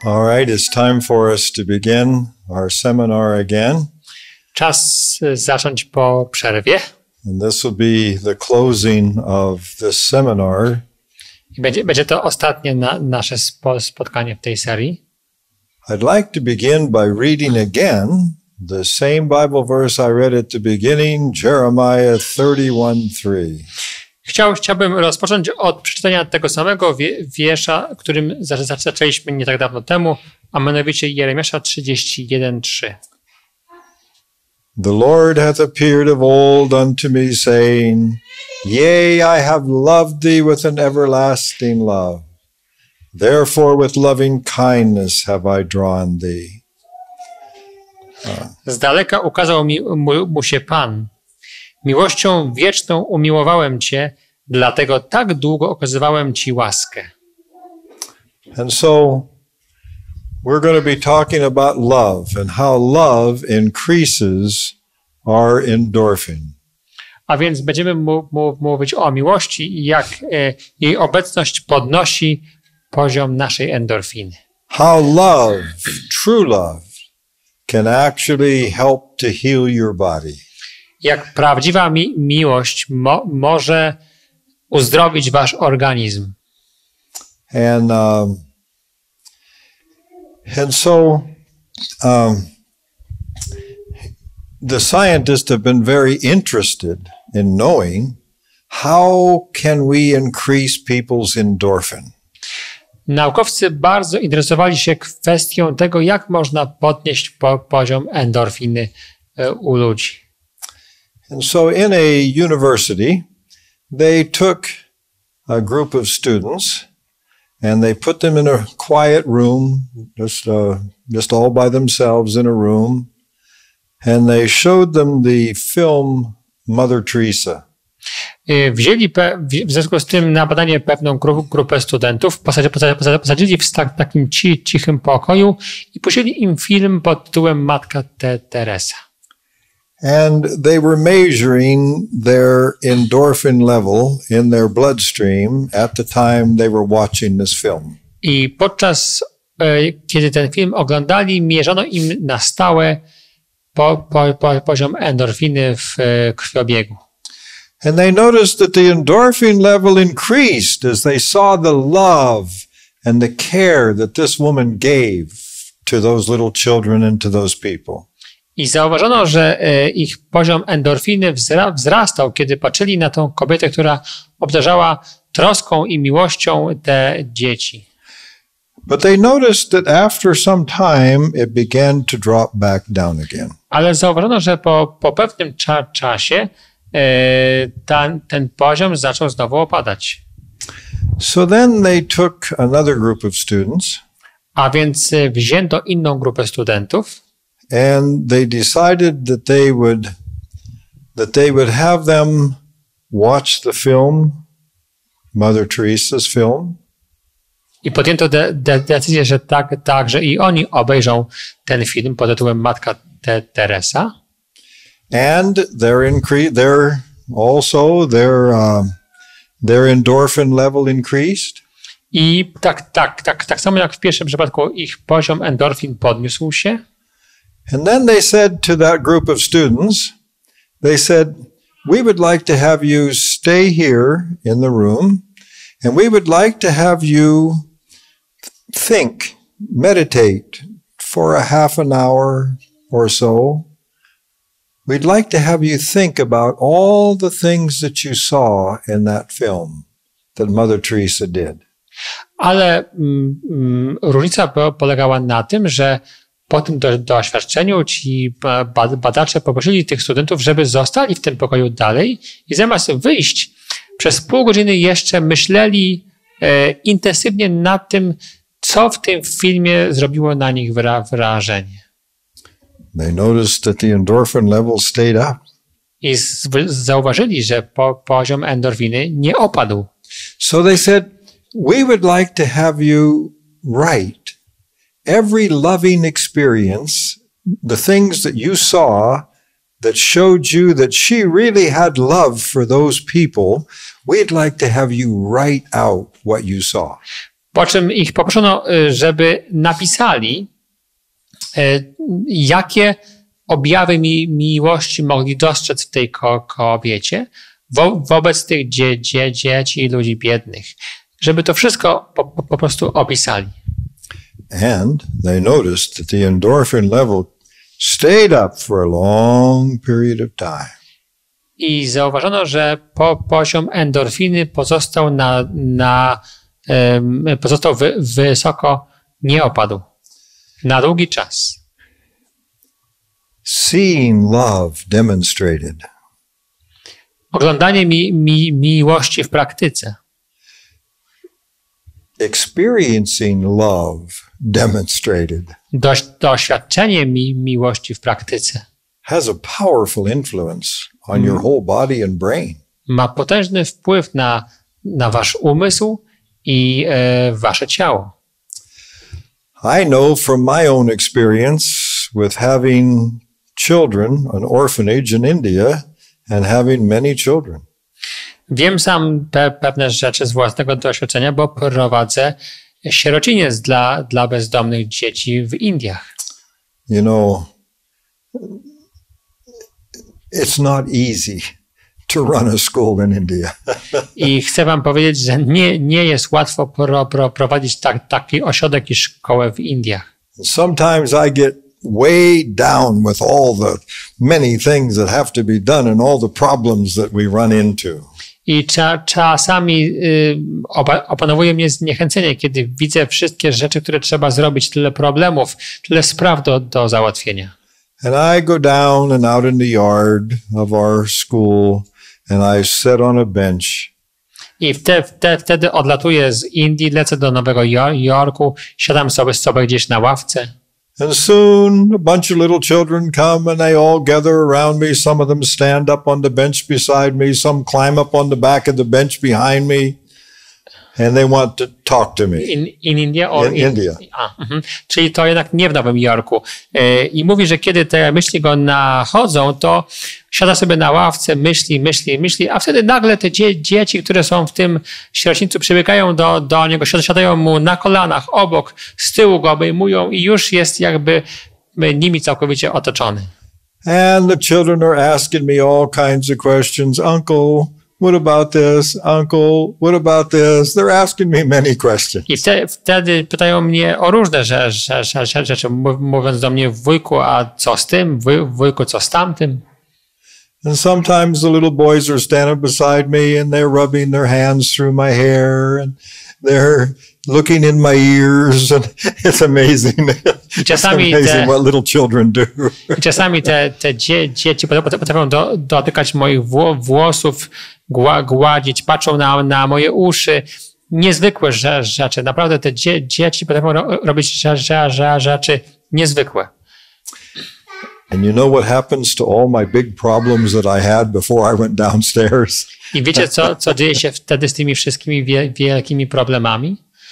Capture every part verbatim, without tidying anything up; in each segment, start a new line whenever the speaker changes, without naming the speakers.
All right, it's time for us to begin our seminar again.
Czas zacząć po przerwie.
And this will be the closing of this seminar.
I będzie, będzie to ostatnie na, nasze spo, spotkanie w tej serii.
I'd like to begin by reading again the same Bible verse I read at the beginning, Jeremiah thirty-one three.
Chciał, chciałbym rozpocząć od przeczytania tego samego wie, wiersza, którym zaczęliśmy nie tak dawno temu, a mianowicie Jeremiasza trzydzieści jeden trzy.
The Lord hath appeared of old unto me, saying, Yea, I have loved thee with an everlasting love. Therefore with loving kindness have I drawn thee.
Z daleka ukazał mi, mu, mu się Pan. Miłością wieczną umiłowałem Cię, dlatego tak długo okazywałem Ci łaskę.
And so we're going to be talking about love and how love increases our endorphin.
A więc będziemy mu, mu, mówić o miłości i jak e, jej obecność podnosi poziom naszej endorfiny.
How love, true love, can actually help to heal your body.
Jak prawdziwa mi, miłość mo, może uzdrowić wasz organizm.
And um, and so um, the scientists have been very interested in knowing how can we increase people's endorphin.
Naukowcy bardzo interesowali się kwestią tego, jak można podnieść po, poziom endorfiny e, u ludzi.
And so in a university, they took a group of students and they put them in a quiet room, just, uh, just all by themselves in a room, and they showed them the film Mother Teresa.
Wzięli pe, w związku z tym na badanie pewną grupę studentów, posadzili w takim cichym pokoju i puścili im film pod tytułem Matka Te Teresa.
And they were measuring their endorphin level in their bloodstream at the time they were watching this film.
I podczas, kiedy ten film oglądali, mierzono im na stałe po, po, po, poziom endorfiny w krwiobiegu.
And they noticed that the endorphin level increased as they saw the love and the care that this woman gave to those little children and to those people.
I zauważono, że ich poziom endorfiny wzrastał, kiedy patrzyli na tą kobietę, która obdarzała troską i miłością te dzieci.
But they noticed that after some time it began to drop back down again.
Ale zauważono, że po, po pewnym cza czasie e, ta, ten poziom zaczął znowu opadać.
So then they took another group of students.
A więc wzięto inną grupę studentów.
And they decided that they would that they would have them watch the film, Mother Teresa's film.
I podjęto de de decyzję, że tak, tak, że i oni obejrzą ten film pod tytułem Matka Te Teresa.
And their increase, their also their um, their endorphin level increased.
I tak, tak, tak, tak samo jak w pierwszym przypadku ich poziom endorfin podniósł się.
And then they said to that group of students, they said, we would like to have you stay here in the room, and we would like to have you think, meditate for a half an hour or so. We'd like to have you think about all the things that you saw in that film that Mother Teresa did.
Ale mm, mm, różnica polegała na tym, że po tym do, doświadczeniu ci badacze poprosili tych studentów, żeby zostali w tym pokoju dalej i zamiast wyjść, przez pół godziny jeszcze myśleli e, intensywnie nad tym, co w tym filmie zrobiło na nich wra wrażenie.
They noticed that the endorphin level stayed up.
I z, zauważyli, że po, poziom endorfiny nie opadł.
So they said, we would like to have you write every loving experience, the things that you saw that showed you that she really had love for those people, we'd like to have you write out what you saw.
Po czym ich poproszono, żeby napisali, jakie objawy mi, miłości mogli dostrzec w tej ko kobiecie wo wobec tych dzie dzie dzieci i ludzi biednych. Żeby to wszystko po, po, po prostu opisali.
And they noticed that the endorphin level stayed up for a long period of time.
I zauważono, że po, poziom endorfiny pozostał na, na um, pozostał wy, wysoko, nie opadł. Na długi czas.
Seeing love demonstrated.
Oglądanie mi, mi, miłości w praktyce.
Experiencing love demonstrated.
Doś, doświadczenie mi, miłości w praktyce
has a powerful influence on your whole body and brain.
Ma potężny wpływ na, na wasz umysł i e, wasze ciało.
I know from my own experience with having children, an orphanage in India, and having many children.
Wiem sam pe pewne rzeczy z własnego doświadczenia, bo prowadzę sierociniec dla, dla bezdomnych dzieci w Indiach.
You know, it's not easy to run a school in India.
I chcę wam powiedzieć, że nie, nie jest łatwo pro, pro, prowadzić tak, taki ośrodek i szkołę w Indiach.
Sometimes I get way down with all the many things that have to be done and all the problems that we run into.
I cza, czasami y, opa, opanowuje mnie zniechęcenie, kiedy widzę wszystkie rzeczy, które trzeba zrobić, tyle problemów, tyle spraw do, do załatwienia.
And I go down and out in the yard of our school and I sit on a bench.
I wte, wte, wtedy odlatuję z Indii, lecę do Nowego Jorku, siadam sobie, sobie gdzieś na ławce.
And soon a bunch of little children come and they all gather around me. Some of them stand up on the bench beside me. Some climb up on the back of the bench behind me. And they want to talk to me.
In, in India? Or
in
in,
India.
A, mhm. Czyli to jednak nie w Nowym Jorku. E, I mówi, że kiedy te myśli go nachodzą, to siada sobie na ławce, myśli, myśli, myśli, a wtedy nagle te dzie dzieci, które są w tym sierocińcu, przybiegają do, do niego, siadają mu na kolanach, obok, z tyłu go obejmują i już jest jakby nimi całkowicie otoczony.
And the children are asking me all kinds of questions. Uncle, what about this? Uncle, what about this? They're asking me many questions.
I wtedy, wtedy pytają mnie o różne rzeczy, rzeczy, rzeczy, mówiąc do mnie, wujku, a co z tym? Wujku, co z tamtym?
And sometimes the little boys are standing beside me and they're rubbing their hands through my hair and they're looking in my ears and it's amazing. It's amazing te, what little children do.
I czasami te, te dzie, dzieci potrafią do, dotykać moich włosów, gła, gładzić, patrzą na, na moje uszy. Niezwykłe rzeczy. Naprawdę te dzie, dzieci potrafią ro, robić rzeczy niezwykłe.
And you know what happens to all my big problems that I had before I went downstairs?
I wiecie, co, co dzieje się wtedy z tymi wszystkimi wie, wielkimi problemami?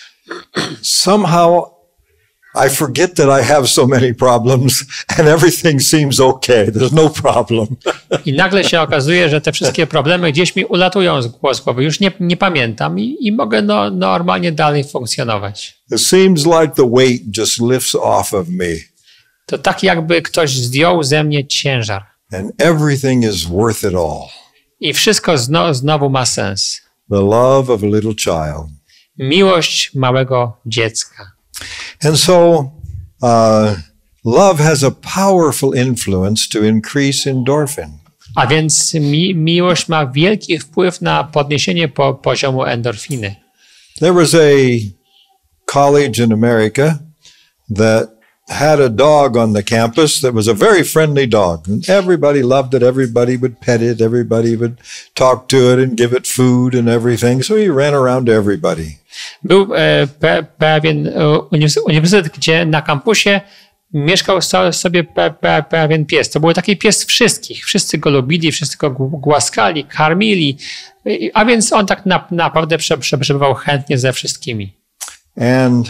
Somehow I forget that I have so many problems and everything seems okay. There's no problem.
I nagle się okazuje, że te wszystkie problemy gdzieś mi ulatują z głowy. Już nie, nie pamiętam i, i mogę no, normalnie dalej funkcjonować.
It seems like the weight just lifts off of me.
To tak jakby ktoś zdjął ze mnie ciężar.
And everything is worth it all.
I wszystko zno, znowu ma sens.
The love of a little child.
Miłość małego dziecka.
And so uh, love has a powerful influence to increase endorphin.
A więc mi, miłość ma wielki wpływ na podniesienie po, poziomu endorfiny.
There was a college in America that had a dog on the campus that was a very friendly dog. And everybody loved it. Everybody would pet it. Everybody would talk to it and give it food and everything. So he ran around everybody.
Był e, pe, pewien e, uniwersytet, gdzie na kampusie mieszkał so, sobie pe, pe, pewien pies. To był taki pies wszystkich. Wszyscy go lubili, wszyscy go głaskali, karmili. A więc on tak na, naprawdę prze, przebywał chętnie ze wszystkimi.
And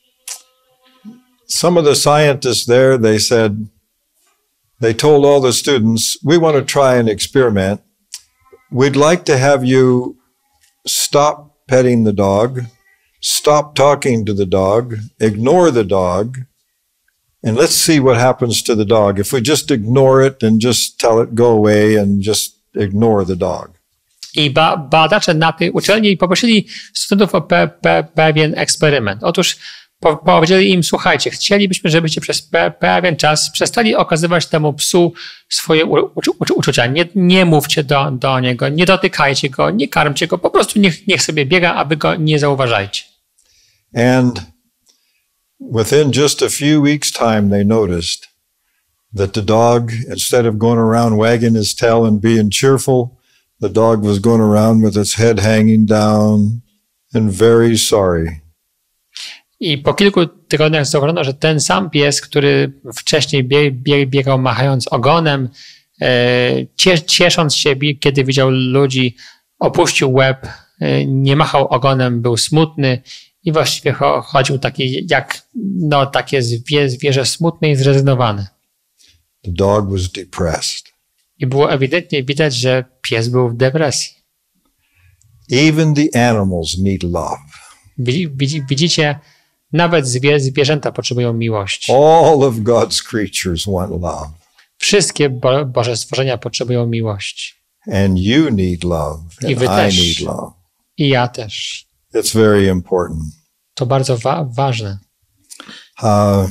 some of the scientists there, they said, they told all the students, we want to try an experiment. We'd like to have you stop petting the dog, stop talking to the dog, ignore the dog, and let's see what happens to the dog if we just ignore it and just tell it go away and just ignore the dog.
I ba, badacze na tej uczelni poprosili studentów o pe, pe, pewien eksperyment. Otóż po, powiedzieli im, słuchajcie, chcielibyśmy, żebyście przez pe, pewien czas przestali okazywać temu psu swoje u, u, u, uczucia. Nie, nie mówcie do, do niego, nie dotykajcie go, nie karmcie go, po prostu niech, niech sobie biega, a wy go nie zauważajcie.
And within just a few weeks' time, they noticed that the dog, instead of going around wagging his tail and being cheerful, the dog was going around with its head hanging down and very sorry.
I po kilku tygodniach zauważono, że ten sam pies, który wcześniej bie, bie, biegał machając ogonem, e, cie, ciesząc się, kiedy widział ludzi, opuścił łeb, e, nie machał ogonem, był smutny i właściwie chodził taki jak no, takie zwie, zwierzę smutne i zrezygnowane.
The dog was depressed.
I było ewidentnie widać, że pies był w depresji.
Even the animals need love.
Widzicie, nawet zwie, zwierzęta potrzebują miłości.
All of God's creatures want love.
Wszystkie Bo- Boże stworzenia potrzebują miłości.
And you need love. And
I wy
I
też.
need love.
I ja też.
It's very important.
To bardzo wa- ważne.
Uh,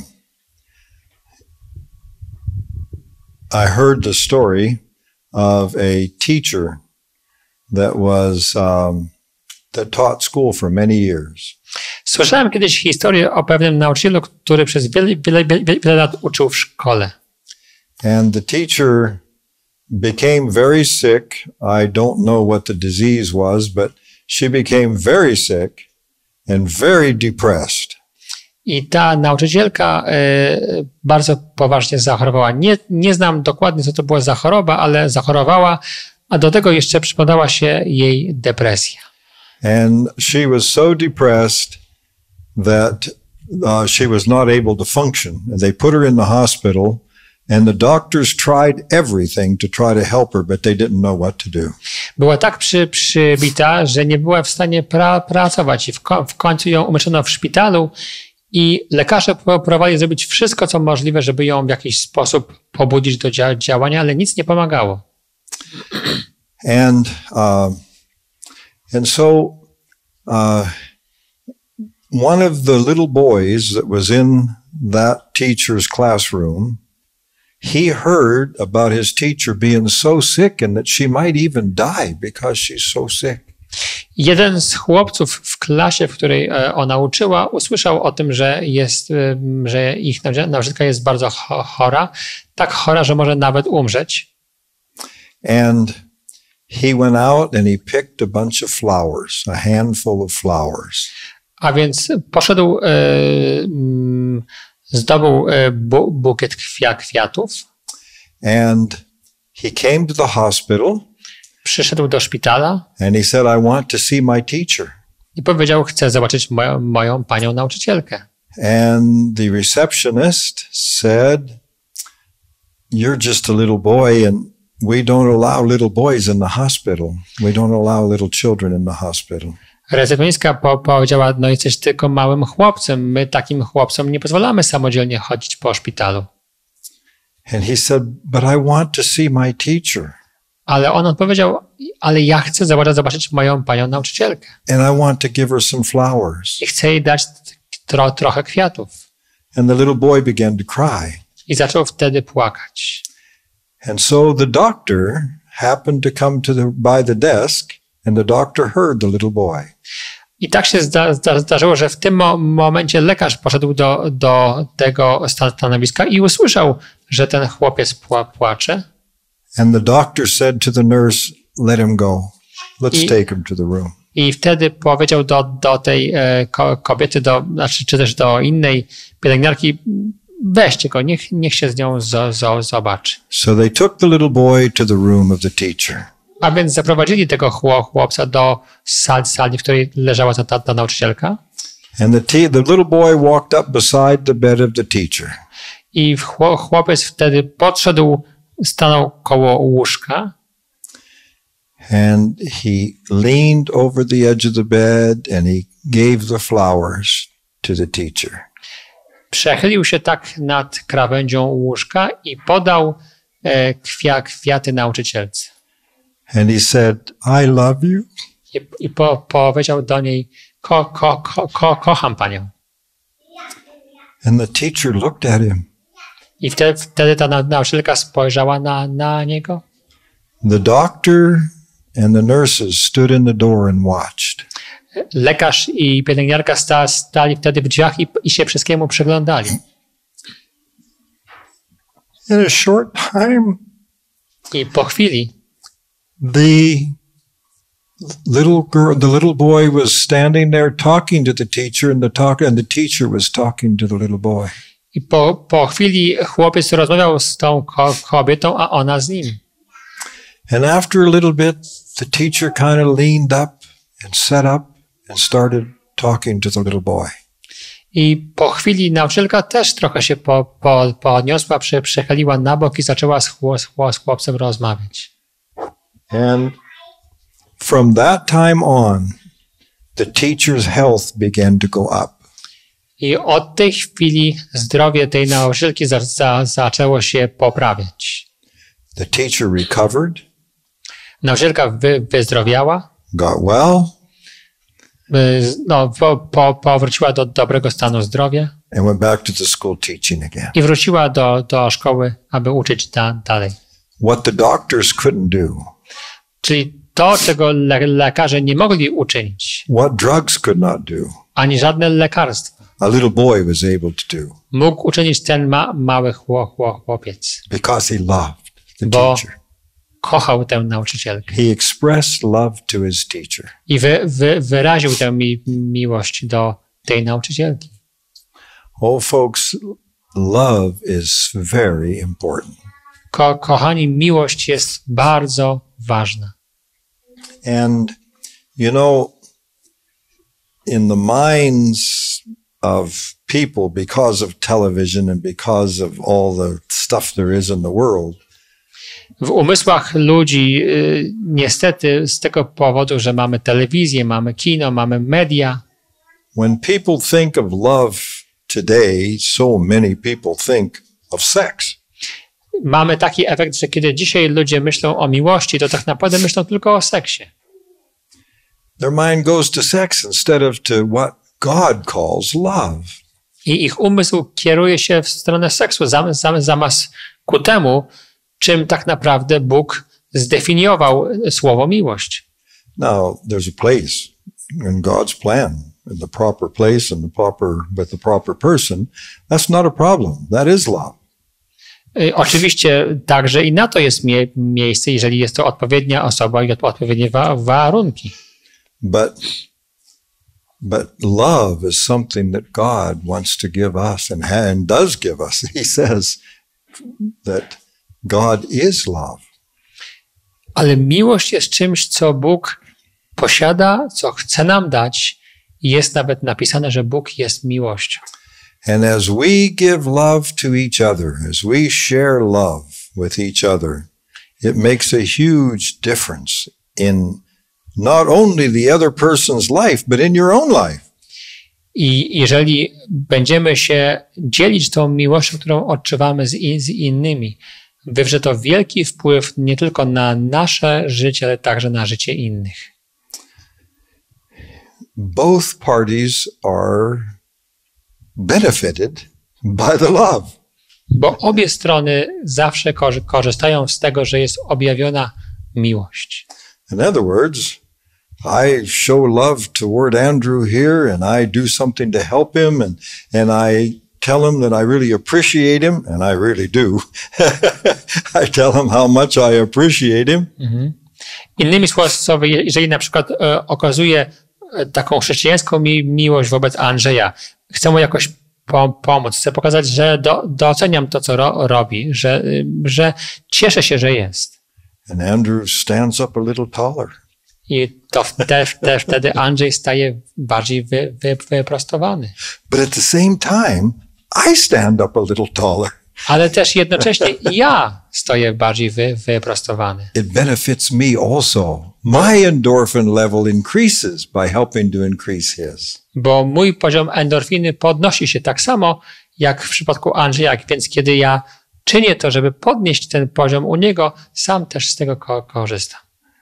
I heard the story of a teacher that was um, that taught school for many years.
Słyszałem kiedyś historię o pewnym nauczycielu, który przez wiele, wiele, wiele, wiele lat uczył w szkole.
And the teacher became very sick. I don't know what the disease was, but she became very sick and very depressed.
I ta nauczycielka y, bardzo poważnie zachorowała. Nie, nie znam dokładnie, co to była za choroba, ale zachorowała, a do tego jeszcze przypadała się jej depresja.
And she was so depressed that uh, she was not able to function. And they put her in the hospital, and the doctors tried everything to try to help her, but they didn't know what to do.
Była tak przy, przybita, że nie była w stanie pra, pracować i w, ko, w końcu ją umieszczono w szpitalu i lekarze próbowali zrobić wszystko, co możliwe, żeby ją w jakiś sposób pobudzić do dzia, działania, ale nic nie pomagało.
And uh, and so uh, one of the little boys that was in that teacher's classroom, he heard about his teacher being so sick and that she might even die because she's so sick.
Jeden z chłopców w klasie, w której ona uczyła, usłyszał o tym, że jest, że ich nauczycielka jest bardzo chora, tak chora, że może nawet umrzeć.
And he went out and he picked a bunch of flowers, a handful of flowers.
A więc poszedł, zdobył bukiet kwiatów.
And he came to the hospital.
Przyszedł do szpitala.
And he said, I want to see my teacher.
I powiedział, chcę zobaczyć moją, moją panią nauczycielkę.
And the receptionist said, you're just a little boy and we don't allow little boys in the hospital. We don't allow little children in the hospital.
Recepcjonistka po, powiedziała, no jesteś tylko małym chłopcem. My takim chłopcom nie pozwalamy samodzielnie chodzić po szpitalu.
And he said, but I want to see my teacher.
Ale on odpowiedział, ale ja chcę zobaczyć, zobaczyć moją panią nauczycielkę.
And I want to give her some flowers.
I chcę jej dać tro, trochę kwiatów.
And the little boy began to cry.
I zaczął wtedy płakać.
And so the doctor happened to come to the, by the desk, and the doctor heard the little boy.
I tak się zda, zda, zdarzyło, że w tym mo- momencie lekarz poszedł do, do tego stanowiska i usłyszał, że ten chłopiec pła, płacze.
And the doctor said to the nurse, let him go. Let's
I,
take him to the room.
I wtedy powiedział do, do tej e, kobiety, do, znaczy, czy też do innej pielęgniarki, weźcie go, niech, niech się z nią z, z, zobaczy.
So they took the little boy to the room of the teacher.
A więc zaprowadzili tego chłopca do sali, sali w której leżała ta, ta, ta nauczycielka.
And the, te- the little boy walked up beside the bed of the teacher.
I chłopiec wtedy podszedł, stanął koło łóżka.
And he leaned over the edge of the bed and he gave the flowers to the teacher.
Przechylił się tak nad krawędzią łóżka i podał e, kwia, kwiaty nauczycielce.
And he said, I love you.
I, i po, powiedział do niej, ko, ko, ko, ko, kocham panią.
And the teacher looked at him.
I wtedy, wtedy ta nauczycielka spojrzała na, na niego.
The doctor and the nurses stood in the door and watched.
Lekarz i pielęgniarka sta, stali wtedy w drzwiach i, i się wszystkiemu przyglądali.
In a short time,
I po chwili
the little girl, the little boy was standing there talking to the teacher, and the talk, and the teacher was talking to the little boy.
i po, po chwili chłopiec rozmawiał z tą ko, kobietą, a ona z nim.
And after a little bit, the teacher kind of leaned up and sat up and started talking to the little boy.
I po chwili nauczycielka też trochę się po, po, podniosła, przy, przechyliła na bok i zaczęła z, chło, z, chło, z chłopcem rozmawiać.
And from that time on, the teacher's health began to go up.
I od tej chwili zdrowie tej nauczycielki za, za, zaczęło się poprawiać.
The teacher recovered,
Nauczycielka wy, wyzdrowiała,
got well,
y, no, po, po, powróciła do dobrego stanu zdrowia
and went back to the school teaching again.
i wróciła do, do szkoły, aby uczyć da, dalej.
What the doctors couldn't do,
Czyli to, czego le, lekarze nie mogli uczynić,
what drugs could not do,
ani żadne lekarstwo,
a little boy was able to do
mógł uczynić ten ma, mały chło, chło, chłopiec,
because he loved the
bo
teacher.
kochał tę nauczycielkę
He expressed love to his teacher.
i wy, wy, wyraził tę mi, miłość do tej nauczycielki.
Oh, folks, love is very important.
Ko, kochani, miłość jest bardzo ważna.
And, you know, in the minds of people, because of television and because of all the stuff there is in the world,
W umysłach ludzi y, niestety z tego powodu, że mamy telewizję, mamy kino, mamy media,
when people think of love today, so many people think of sex.
mamy taki efekt, że kiedy dzisiaj ludzie myślą o miłości, to tak naprawdę myślą tylko o seksie.
Their mind goes to sex instead of to what God calls love.
I ich umysł kieruje się w stronę seksu, zamiast, zamiast, zamiast ku temu, czym tak naprawdę Bóg zdefiniował słowo miłość.
Now, there's a place in God's plan, in the proper place and the proper, with the proper person. That's not a problem. That is love.
Y, Oczywiście także i na to jest mie miejsce, jeżeli jest to odpowiednia osoba i odpowiednie wa warunki.
But, but love is something that God wants to give us and, ha- and does give us. He says that God is love.
Ale miłość jest czymś, co Bóg posiada, co chce nam dać. I jest nawet napisane, że Bóg jest miłością.
And as we give love to each other, as we share love with each other, it makes a huge difference in not only the other person's life, but in your own life.
I jeżeli będziemy się dzielić tą miłością, którą odczuwamy z, in, z innymi, wywrze to wielki wpływ nie tylko na nasze życie, ale także na życie innych.
Both parties are benefited by the love.
Bo obie strony zawsze korzy- korzystają z tego, że jest objawiona miłość.
In other words, I show love toward Andrew here and I do something to help him and, and I tell him that I really appreciate him, and I really do. I tell him how much I appreciate him.
Mhm. Innymi słowy, jeżeli na przykład e, okazuję taką chrześcijańską mi miłość wobec Andrzeja, chcę mu jakoś po pomóc, chcę pokazać, że do, doceniam to, co ro robi, że, że cieszę się, że jest.
And Andrew stands up a little taller.
I to te, te, wtedy Andrzej staje bardziej wy, wy, wyprostowany.
But at the same time, I stand up a little taller.
ale też jednocześnie ja stoję bardziej wy, wyprostowany.
It benefits me also. My endorphin level increases by helping to increase his.
Bo mój poziom endorfiny podnosi się tak samo, jak w przypadku Andrzeja, więc kiedy ja czynię to, żeby podnieść ten poziom u niego, sam też z tego ko- korzystam.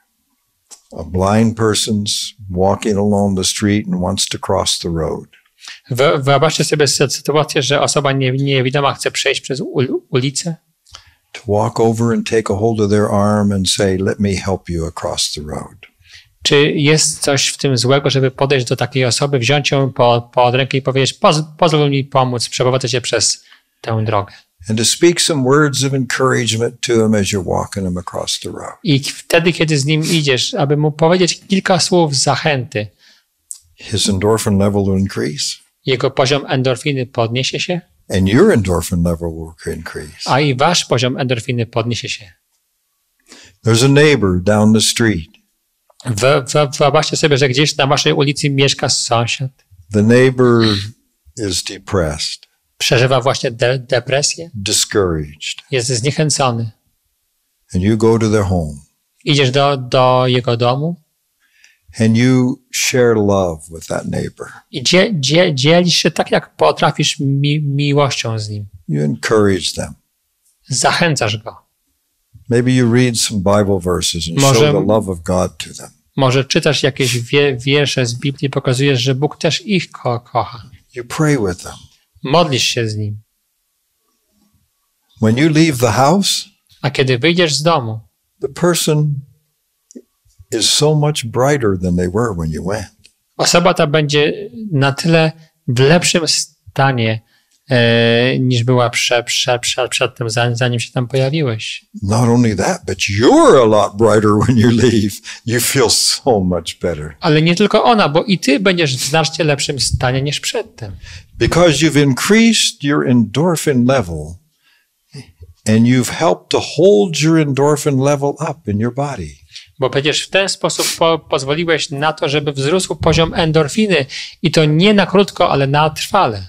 A blind person's walking along the street and wants to cross the road.
Wyobraźcie sobie sytuację, że osoba niewidoma chce przejść przez ulicę.
To walk over and take a hold of their arm and say, let me help you across the road.
Czy jest coś w tym złego, żeby podejść do takiej osoby, wziąć ją po, pod rękę i powiedzieć, Poz, pozwól mi pomóc, przeprowadzę cię przez tę drogę.
And to speak some words of encouragement to him as you're walking him across the road.
I wtedy, kiedy z nim idziesz, aby mu powiedzieć kilka słów zachęty.
His endorphin level will increase.
Jego poziom endorfiny podniesie się.
And your endorphin level will increase.
A i wasz poziom endorfiny podniesie się.
There's a neighbor down the street.
Wyobraźcie sobie, że gdzieś na waszej ulicy mieszka sąsiad.
The neighbor is depressed.
Przeżywa właśnie de- depresję.
Discouraged.
Jest zniechęcony.
And you go to their home.
Idziesz do, do jego domu.
And you share love with that neighbor.
I dzie, dzie, dzielisz się tak, jak potrafisz mi, miłością z nim.
You encourage them.
Zachęcasz go.
Maybe you read some Bible verses and
Może-
show the love of God to them.
Może czytasz jakieś wie, wiersze z Biblii i pokazujesz, że Bóg też ich ko- kocha.
You pray with them.
Modlisz się z nim.
When you leave the house,
A kiedy wyjdziesz z domu,
the person is so much brighter than they were when you went.
osoba ta będzie na tyle w lepszym stanie, e, niż była prze, prze, prze, przed tym, zanim, zanim się tam pojawiłeś.
Not only that, but you're a lot brighter when you leave. You feel so much better.
Ale nie tylko ona, bo i ty będziesz w znacznie lepszym stanie niż przedtem.
Because you've increased your endorphin level and you've helped to hold your endorphin level up in your body.
Bo przecież w ten sposób po, pozwoliłeś na to, żeby wzrósł poziom endorfiny i to nie na krótko, ale na trwale.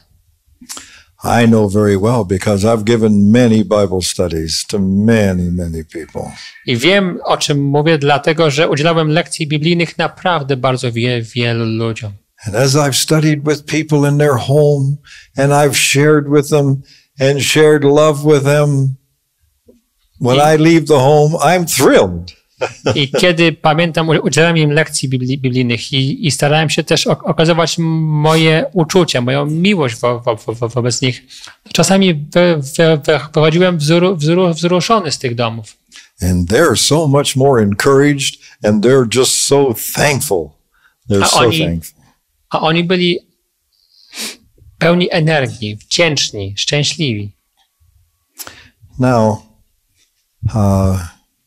I know very well because I've given many Bible studies to many, many people.
I wiem, o czym mówię, dlatego, że udzielałem lekcji biblijnych naprawdę bardzo wie, wielu ludziom.
And as I've studied with people in their home and I've shared with them and shared love with them, when I leave the home, I'm thrilled.
I kiedy pamiętam, udzielałem im lekcji bibli, biblijnych i, i starałem się też ok- okazywać moje uczucia, moją miłość wo, wo, wo, wobec nich, czasami wy, wy, wy, wychodziłem wzru, wzru, wzruszony z tych domów.
And they're so much more encouraged and they're just so thankful. They're
A
so
oni-
thankful.
A oni byli pełni energii, wdzięczni, szczęśliwi.
Now, uh,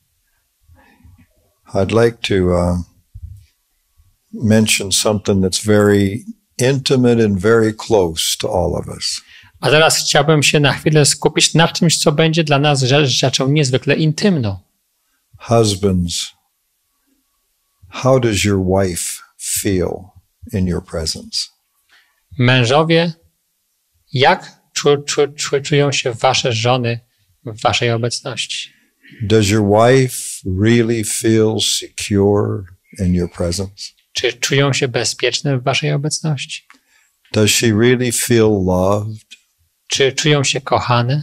I'd like to uh, mention something that's very intimate and very close to all of us.
A teraz chciałbym się na chwilę skupić na czymś, co będzie dla nas rzecz, rzeczą niezwykle intymną.
Husbands, how does your wife feel in your presence?
Mężowie, jak czu, czu, czu, czują się wasze żony w waszej obecności?
Does your wife really feel secure in your presence?
Czy czują się bezpieczne w waszej obecności?
Does she really feel loved?
Czy czują się kochane?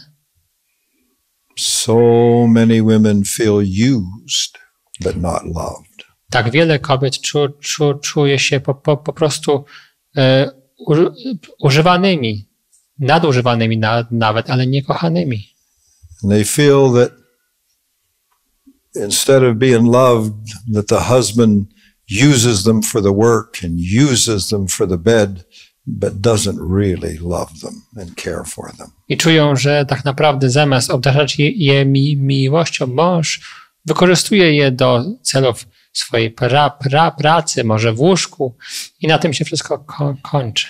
So many women feel used, but not loved.
Tak wiele kobiet czu, czu, czuje się po, po, po prostu e, u, używanymi, nadużywanymi na, nawet, ale nie kochanymi.
And they feel that instead of being loved, that the husband uses them for the work and uses them for the bed, but doesn't really love them and care for them.
I czują, że tak naprawdę zamiast obdarzać je, je mi, miłością, mąż wykorzystuje je do celów swojej pra, pra, pracy, może w łóżku i na tym się wszystko ko, kończy.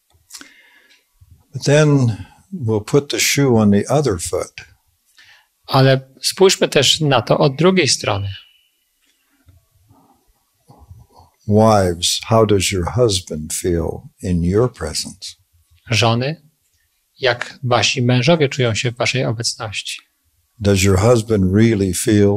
But then we'll put the shoe on the other foot.
Ale spójrzmy też na to od drugiej strony.
Wives, how does your husband feel in your presence?
Żony, jak wasi mężowie czują się w waszej obecności.
Does your husband really feel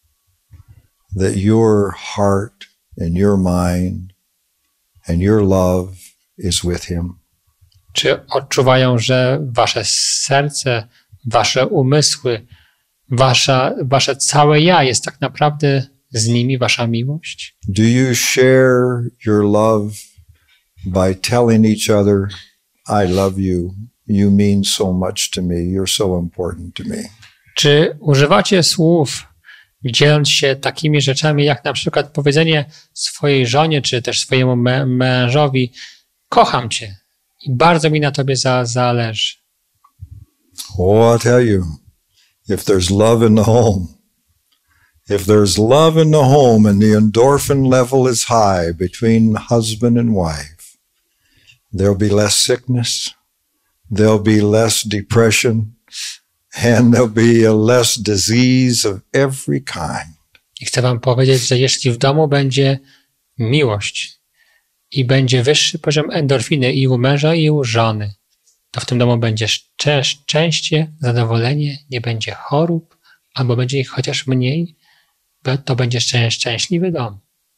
that your heart and your mind and your love is with him?
Czy odczuwają, że wasze serce, wasze umysły, wasza, wasze całe ja jest tak naprawdę z nimi, wasza miłość?
Do you share your love by telling each other, I love you, you mean so much to me, you're so important to me?
Czy używacie słów, dzieląc się takimi rzeczami, jak na przykład powiedzenie swojej żonie, czy też swojemu mę- mężowi, kocham cię i bardzo mi na tobie za- zależy?
Oh, I tell you, if there's love in the home, if there's love in the home and the endorphin level is high between husband and wife, there'll be less sickness, there'll be less depression, and there'll be a less disease of every kind.
I chcę wam powiedzieć, że jeśli w domu będzie miłość i będzie wyższy poziom endorfiny i u męża, i u żony, to w tym domu będzie szczę- szczęście, zadowolenie, nie będzie chorób, albo będzie ich chociaż mniej, to będzie szczę- szczęśliwy dom.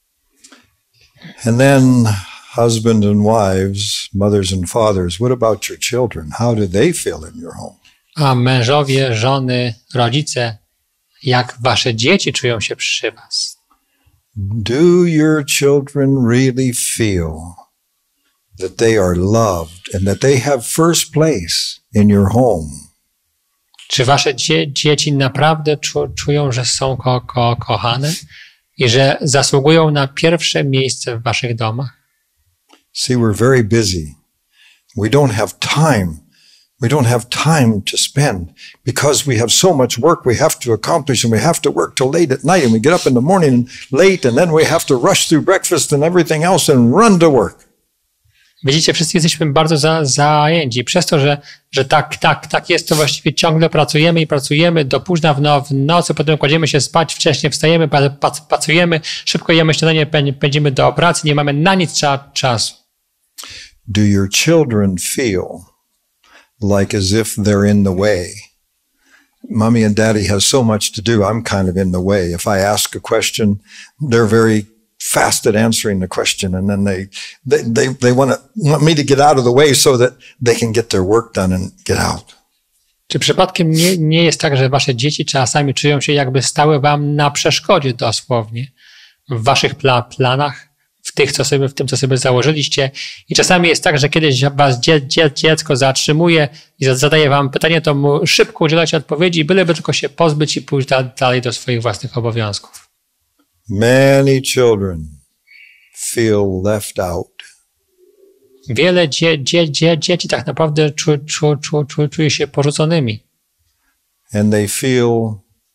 And then husband and wives, mothers and fathers, what about your children? How do they feel in your home?
A mężowie, żony, rodzice, jak wasze dzieci czują się przy was?
Do your children really feel that they are loved and that they have first place in your home?
Czy wasze dzie- dzieci naprawdę czu- czują, że są ko- ko- kochane i że zasługują na pierwsze miejsce w waszych domach?
See, we're very busy. We don't have time. We don't have time to spend because we have so much work we have to accomplish, and we have to work till late at night, and we get up in the morning and late, and then we have to rush through breakfast and everything else and run to work.
Widzicie, wszyscy jesteśmy bardzo za, zajęci. Przez to, że, że tak, tak, tak jest, to właściwie ciągle pracujemy i pracujemy do późna w, no, w nocy, potem kładziemy się spać, wcześniej wstajemy, pracujemy, szybko jemy śniadanie, pędzimy do pracy, nie mamy na nic cza, czasu.
Do your children feel like as if they're in the way? Mommy and daddy has so much to do, I'm kind of in the way. If I ask a question, they're very fast at answering the question, and then they they they, they want to want me to get out of the way so that they can get their work done and get out.
Czy przypadkiem nie, nie jest tak, że wasze dzieci czasami czują się, jakby stały wam na przeszkodzie dosłownie w waszych pla, planach, w tych, co sobie, w tym, co sobie założyliście? I czasami jest tak, że kiedyś was dzie, dzie, dziecko zatrzymuje i zadaje wam pytanie, to mu szybko udzielacie odpowiedzi, byleby tylko się pozbyć i pójść da, dalej do swoich własnych obowiązków.
Many children feel left out.
Wiele dzie, dzie, dzie, dzieci tak naprawdę czu, czu, czu, czu, czuje się porzuconymi.
And they feel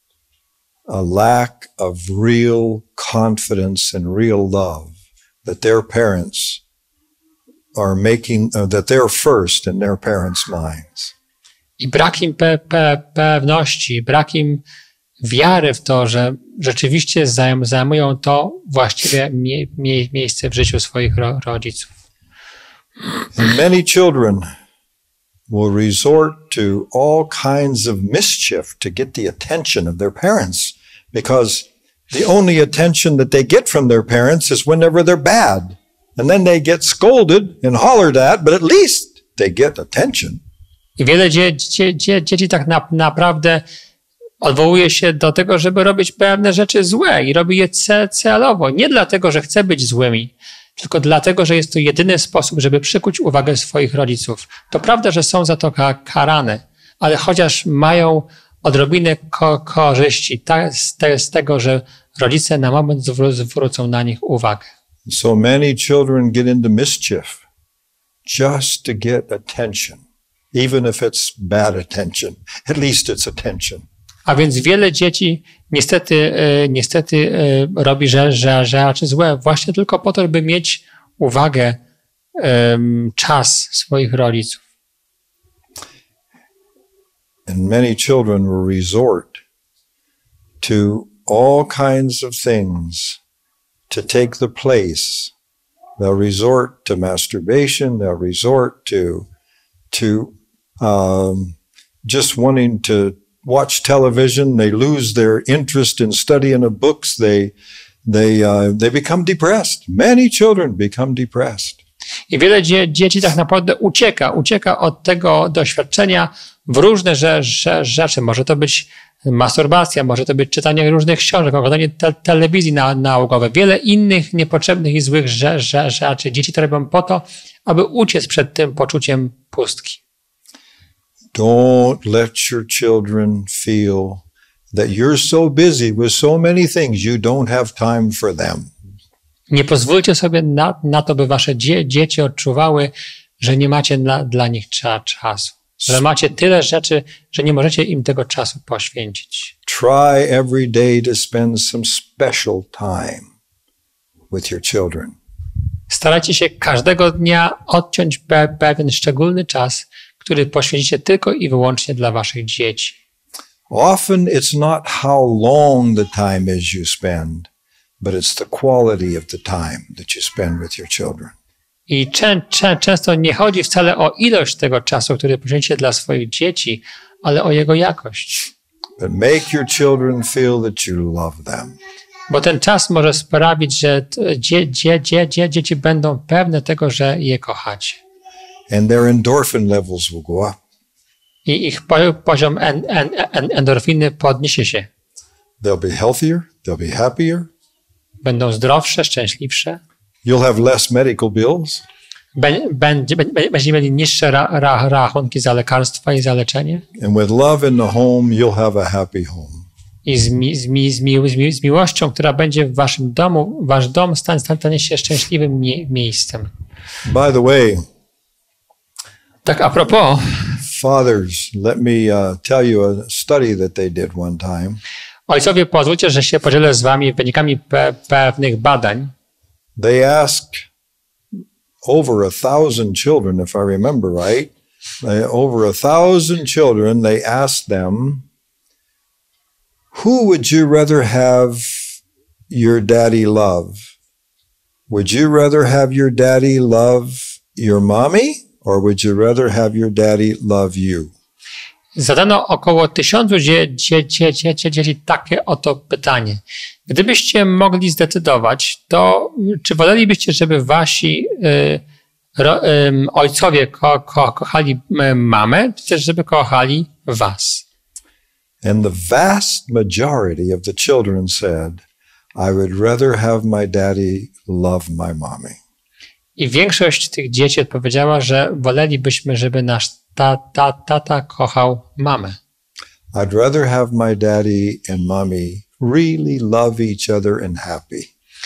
a lack of real confidence and real love that their parents are making, uh, that they're first in their parents' minds.
I brak im pe, pe, pewności, brak im wiary w to, że rzeczywiście zajm, zajmują to właściwie mie, mie, miejsce w życiu swoich ro, rodziców.
And many children will resort to all kinds of mischief to get the attention of their parents, because the only attention that they get from their parents is whenever they're bad. And then they get scolded and hollered at, but at least they get attention.
I wiele dzie, dzie, dzie, dzieci tak na, naprawdę odwołuje się do tego, żeby robić pewne rzeczy złe i robi je celowo. Nie dlatego, że chce być złymi, tylko dlatego, że jest to jedyny sposób, żeby przykuć uwagę swoich rodziców. To prawda, że są za to karane, ale chociaż mają odrobinę ko korzyści ta, z, te, z tego, że rodzice na moment zwró zwrócą na nich uwagę.
So many children get into mischief just to get attention, even if it's bad attention. At least it's attention.
A więc wiele dzieci niestety, niestety robi rzeczy złe właśnie tylko po to, by mieć uwagę, czas swoich rodziców.
And many children will resort to all kinds of things to take the place. They'll resort to masturbation, they'll resort to, to um, just wanting to watch television. They lose their interest in studying the books. They, they, uh, they become depressed. Many children become depressed.
I wiele dzie dzieci tak naprawdę ucieka, ucieka od tego doświadczenia w różne rze rze rzeczy. Może to być masturbacja, może to być czytanie różnych książek, oglądanie te telewizji na nałogowej, wiele innych niepotrzebnych i złych rze rze rzeczy. Dzieci to robią po to, aby uciec przed tym poczuciem pustki.
Don't let your children feel that you're so busy with so many things you don't have time for them.
Nie pozwólcie sobie na, na to, by wasze dzie dzieci odczuwały, że nie macie na, dla nich cza czasu. Że macie tyle rzeczy, że nie możecie im tego czasu poświęcić.
Try every day to spend some special time with your children.
Starajcie się każdego dnia odciąć pe pewien szczególny czas, który poświęcicie tylko i wyłącznie dla waszych dzieci.
Often it's not how long the time is you spend, but it's the quality of the time that you spend with your children.
I czę czę często nie chodzi wcale o ilość tego czasu, który poświęcicie dla swoich dzieci, ale o jego jakość.
But make your children feel that you love them.
Bo ten czas może sprawić, że dzie dzie dzie dzie dzieci będą pewne tego, że je kochacie.
And their endorphin levels will go up.
I ich poziom en en en endorfiny podniesie się.
They'll be healthier, they'll be happier.
Będą zdrowsze, szczęśliwsze.
You'll have less medical bills.
Będzie, będziecie mieli niższe ra, ra, rachunki za lekarstwa i za leczenie.
And with love in the home, you'll have a happy home.
I z, mi, z, mi, z, mi, z, mi, z miłością, która będzie w waszym domu, wasz dom stanie, stanie się szczęśliwym mie, miejscem.
By the way,
tak a propos,
fathers, let me uh, tell you a study that they did one time.
Ojcowie, pozwólcie, że się podzielę z wami wynikami pe, pewnych badań.
They asked over a thousand children, if I remember right, they, over a thousand children, they asked them, who would you rather have your daddy love? Would you rather have your daddy love your mommy, or would you rather have your daddy love you?
Zadano około tysiącu dzieci dzie, dzie, dzie, dzie, takie oto pytanie. Gdybyście mogli zdecydować, to czy wolelibyście, żeby wasi y, ro, y, ojcowie ko, ko, kochali mamę, czy też żeby kochali was?
And the vast majority of the children said, I would rather have my daddy love my mommy.
I większość tych dzieci odpowiedziała, że wolelibyśmy, żeby nasz ta, ta, tata kochał mamę.
I'd rather have my daddy and mommy really love each other and happy.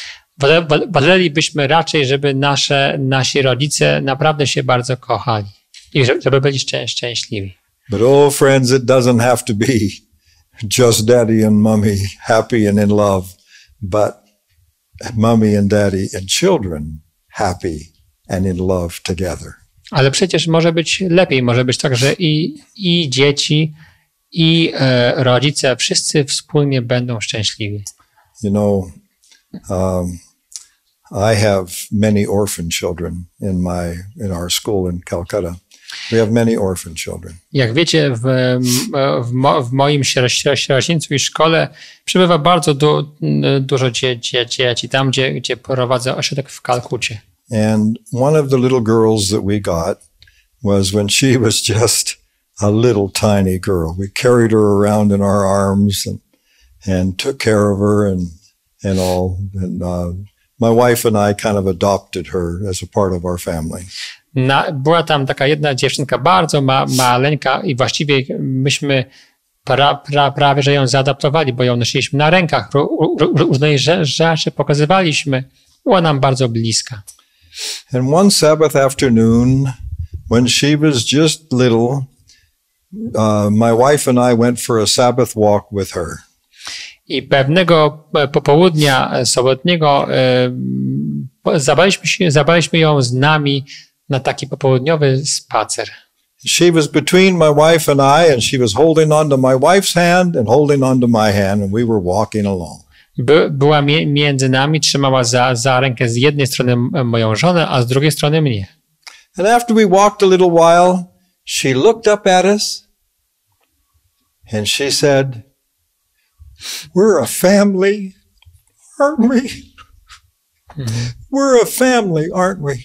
Wolelibyśmy raczej, żeby nasze, nasi rodzice naprawdę się bardzo kochali i żeby byli szczę, szczęśliwi.
But oh friends, it doesn't have to be just daddy and mommy happy and in love, but mommy and daddy and children happy and in love together.
Ale przecież może być lepiej, może być tak, że i, i dzieci, i e, rodzice, wszyscy wspólnie będą szczęśliwi.
You know, um, I have many orphan children in my in our school in Calcutta. We have many orphan children.
Jak wiecie, w, w, mo, w moim sierocińcu i szkole przybywa bardzo du, dużo dzieci, dzieci tam, gdzie, gdzie prowadzę ośrodek w Kalkucie.
And one of the little girls that we got was when she was just a little tiny girl. We carried her around in our arms and and took care of her and and all. And uh, my wife and I kind of adopted her as a part of our family.
Na, była tam taka jedna dziewczynka, bardzo ma, maleńka i właściwie myśmy pra, pra, prawie, że ją zaadaptowali, bo ją nosiliśmy na rękach, różne rzeczy pokazywaliśmy. Była nam bardzo bliska.
And one Sabbath afternoon, when she was just little, uh, my wife and I went for a Sabbath walk with her.
I pewnego popołudnia sobotniego e, zabraliśmy, się, zabraliśmy ją z nami na taki popołudniowy spacer.
She was between my wife and I, and she was holding on to my wife's hand and holding on to my hand, and we were walking along.
By, była mi, między nami, trzymała za, za rękę z jednej strony moją żonę, a z drugiej strony mnie.
And after we walked a little while, she looked up at us and she said, we're a family, aren't we?
Mhm.
We're a family, aren't we?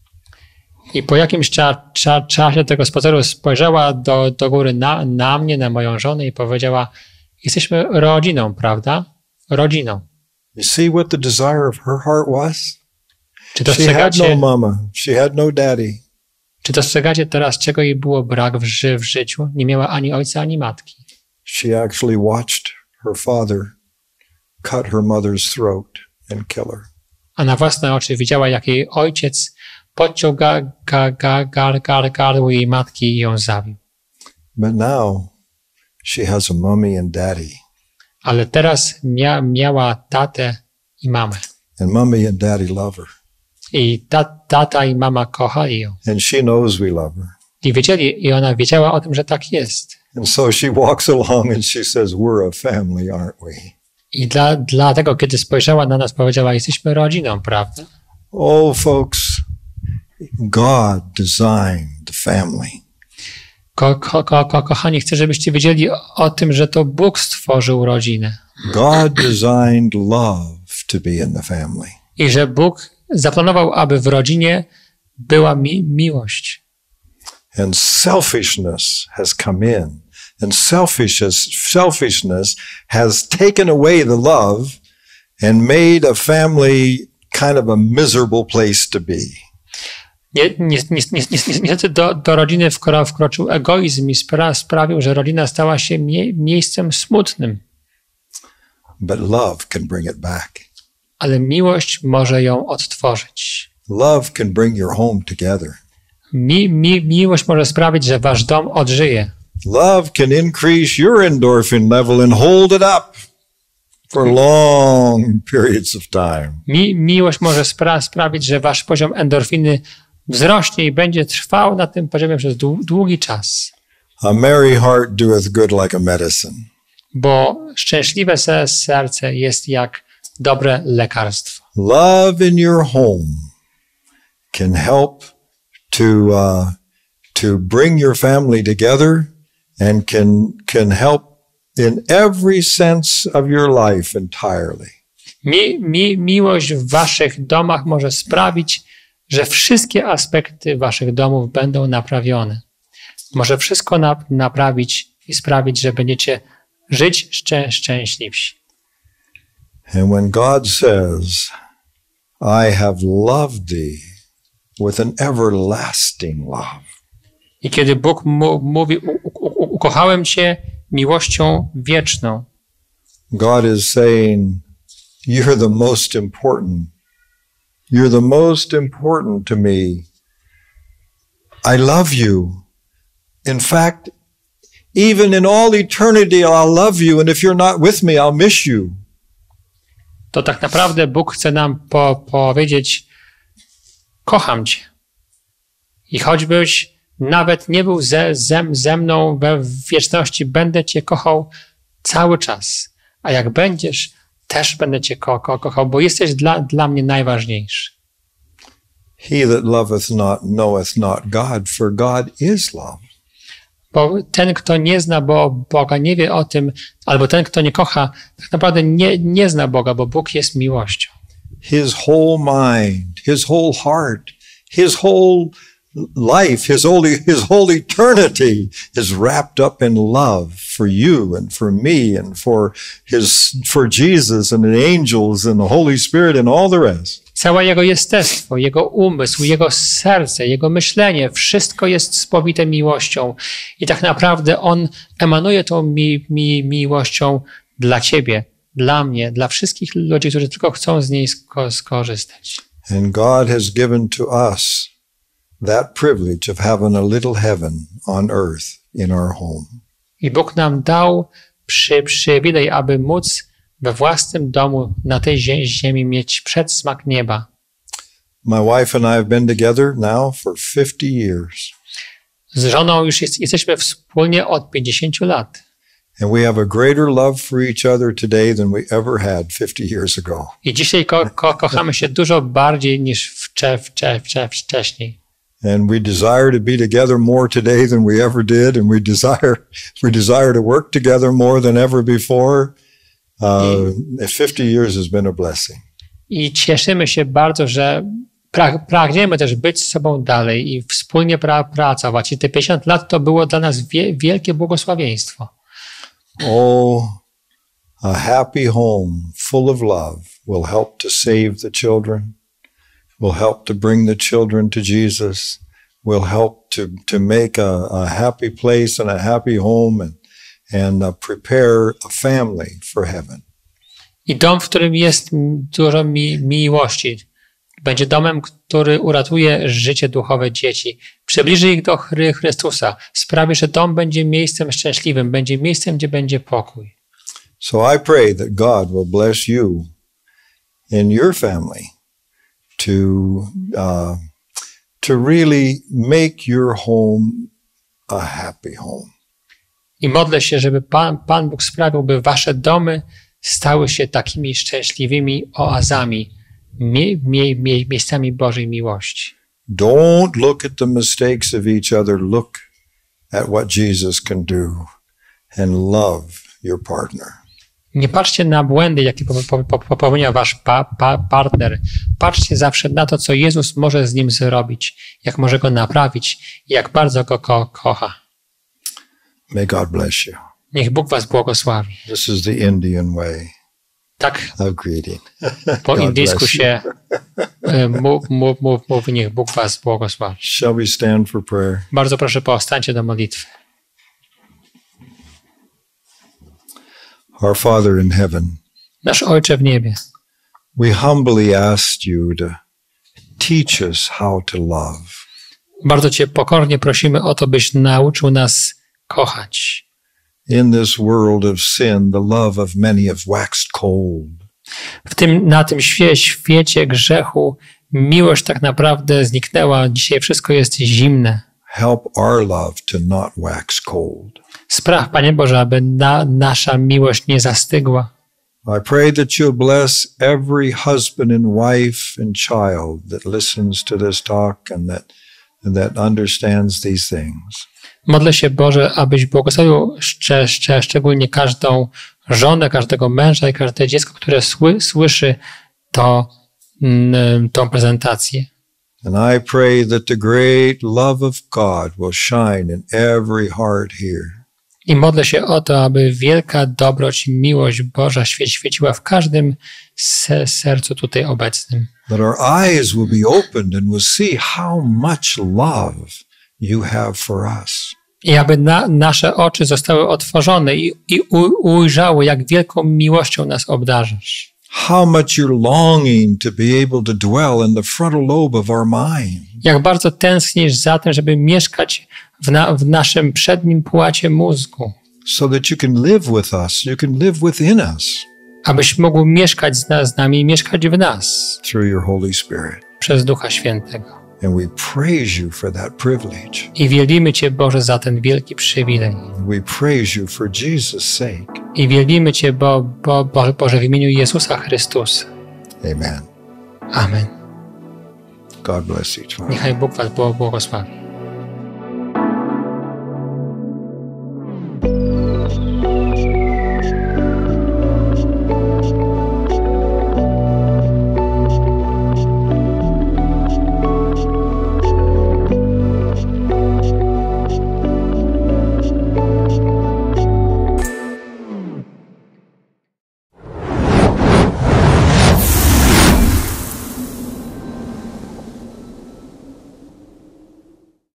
I po jakimś cza, cza, czasie tego spaceru spojrzała do, do góry na, na mnie, na moją żonę i powiedziała, jesteśmy rodziną, prawda? Rodziną.
You see what the desire of her heart was?
Czy
She had
dostrzegacie,
no mama. She had no daddy.
czy dostrzegacie teraz, czego jej było brak w, ży, w życiu? Nie miała ani ojca, ani matki.
She actually watched her father cut her mother's throat and kill her.
A na własne oczy widziała, jak jej ojciec podciął ga, ga, ga, gar, gar, gardło jej matki i ją zabił.
But now she has a mommy and daddy.
Ale teraz mia, miała tatę i mamę.
And mommy and daddy love her.
I ta, tata i mama kochali ją.
And she knows we love her.
I wiedzieli, i ona wiedziała o tym, że tak jest.
And so she walks along and she says, we're a family, aren't we?
I dla, dlatego, kiedy spojrzała na nas, powiedziała, jesteśmy rodziną, prawda?
Oh, folks, God designed the family.
Ko, ko, ko, ko, kochani, chcę, żebyście wiedzieli o, o tym, że to Bóg stworzył rodzinę.
God designed love to be in the family.
I że Bóg zaplanował, aby w rodzinie była mi, miłość.
And selfishness has come in. And selfishness, selfishness has taken away the love and made a family kind of a miserable place to be.
Niestety nie, nie, nie, nie, nie, do, do rodziny wkro, wkroczył egoizm i spra, sprawił, że rodzina stała się mie, miejscem smutnym.
But love can bring it back.
Ale miłość może ją odtworzyć.
Love can bring your home together.
Mi, mi, miłość może sprawić, że wasz dom odżyje.
Love can increase your endorphin level and hold it up for long periods of time.
Mi, miłość może spra, sprawić, że wasz poziom endorfiny wzrośnie i będzie trwał na tym poziomie przez długi czas.
A merry heart doeth good like a medicine.
Bo szczęśliwe serce jest jak dobre lekarstwo.
Love in your home can help to uh, to bring your family together and can can help in every sense of your life entirely.
Mi, mi, miłość w waszych domach może sprawić, że wszystkie aspekty waszych domów będą naprawione. Może wszystko na, naprawić i sprawić, że będziecie żyć szczę, szczęśliwsi.
And when God says, I have loved thee with an everlasting love.
I kiedy Bóg mu, mówi, u, u, ukochałem cię miłością wieczną.
God is saying, you're the most important. You're the most important to me. I love you. In fact, even in all eternity, I'll love you. And if you're not with me, I'll miss you.
To tak naprawdę Bóg chce nam po, powiedzieć, kocham cię. I choćbyś nawet nie był ze, ze, ze mną we wieczności, będę cię kochał cały czas. A jak będziesz, też będę cię ko, ko, kochał, bo jesteś dla, dla mnie najważniejszy.
He that loveth not knoweth not God, for God is love.
Bo ten, kto nie zna Bo, Boga, nie wie o tym, albo ten, kto nie kocha, tak naprawdę nie, nie zna Boga, bo Bóg jest miłością.
His whole mind, his whole heart, his whole life, his whole, his whole eternity is wrapped up in love for you and for me and for his, for Jesus and the angels and the Holy Spirit and all the rest.
Całe jego jestestwo, jego umysł, jego serce, jego myślenie, wszystko jest spowite miłością. I tak naprawdę on emanuje tą mi, mi, miłością dla ciebie, dla mnie, dla wszystkich ludzi, którzy tylko chcą z niej sko- skorzystać.
And God has given to us that privilege of having a little heaven on earth in our home.
I Bóg nam dał przy, przywilej, aby móc we własnym domu na tej ziemi mieć przedsmak nieba.
My wife and I have been together now for fifty years.
Z żoną już jest, jesteśmy wspólnie od pięćdziesięciu lat.
And we have a greater love for each other today than we ever had fifty years ago.
I dzisiaj ko, ko, kochamy się dużo bardziej niż wcze, wcze, wcze, wcześniej.
And we desire to be together more today than we ever did, and we desire we desire to work together more than ever before. Uh, fifty years has been a blessing.
I cieszymy się bardzo, że pra, pragniemy też być z sobą dalej i wspólnie pra, pracować. I te pięćdziesiąt lat to było dla nas wie, wielkie błogosławieństwo.
Oh, a happy home full of love will help to save the children, will help to bring the children to Jesus, will help to, to make a, a happy place and a happy home and, and uh, prepare a family for heaven.
I dom, w którym jest dużo mi, miłości, będzie domem, który uratuje życie duchowe dzieci, przybliży ich do Chry Chrystusa, sprawi, że dom będzie miejscem szczęśliwym, będzie miejscem, gdzie będzie pokój.
So I pray that God will bless you and your family to uh, to really make your home a happy home.
I modlę się, żeby Pan, Pan Bóg sprawił, by wasze domy stały się takimi szczęśliwymi oazami, mie, mie, mie, miejscami Bożej miłości.
Don't look at the mistakes of each other. Look at what Jesus can do and love your partner.
Nie patrzcie na błędy, jakie popełnia wasz pa, pa, partner. Patrzcie zawsze na to, co Jezus może z nim zrobić, jak może go naprawić i jak bardzo go ko kocha.
May God bless you.
Niech Bóg was błogosławi.
This is the Indian way
Tak
of greeting.
po
God
indyjsku
bless you.
się mów, mów, mów, mówi, niech Bóg was błogosławi.
Shall we stand for prayer?
Bardzo proszę, powstańcie do modlitwy.
Our Father in heaven,
Nasz Ojcze w niebie,
we humbly ask you to teach us how to love.
bardzo Cię pokornie prosimy o to, byś nauczył nas kochać.
In this world of sin, the love of many have waxed cold.
W tym, na tym świe, świecie grzechu miłość tak naprawdę zniknęła. Dzisiaj wszystko jest zimne.
Help our love to not wax cold.
Spraw, Panie Boże, aby na, nasza miłość nie zastygła.
I pray that you'll bless every husband and wife and child that listens to this talk and that, and that understands these things.
Modlę się, Boże, abyś błogosławił szcz, szcz, szczególnie każdą żonę, każdego męża i każde dziecko, które sły, słyszy to, mm, tą prezentację.
And I pray that the great love of God will shine in every heart here.
I modlę się o to, aby wielka dobroć i miłość Boża świeciła w każdym se, sercu tutaj obecnym.
That our eyes will be opened and we'll see how much love you have for us.
I aby na, nasze oczy zostały otworzone i, i u, ujrzały, jak wielką miłością nas obdarzasz.
How much you're longing to be able to dwell in the frontal lobe of our mind.
Jak bardzo tęsknisz za tym, żeby mieszkać w, na, w naszym przednim płacie mózgu.
So that you can live with us, you can live within us.
Abyś mógł mieszkać z, nas, z nami i mieszkać w nas.
Through your Holy Spirit.
Przez Ducha Świętego.
And we praise you for that privilege.
I wielbimy Cię, Boże, za ten wielki przywilej.
We praise you for Jesus' sake.
I wielbimy Cię, bo, bo, Boże, Boże, w imieniu Jezusa Chrystusa.
Amen.
Amen.
God bless each one.
Niechaj Bóg Was błogosławi.